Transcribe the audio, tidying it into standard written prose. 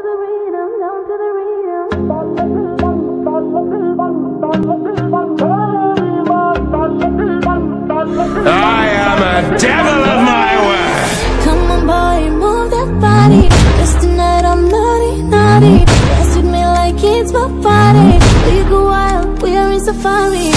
the rhythm, down to the rhythm. I am a devil of my word. Come on boy, move that body. Cause tonight I'm naughty, naughty. Dance with me like it's my party. We go wild, we are in safari.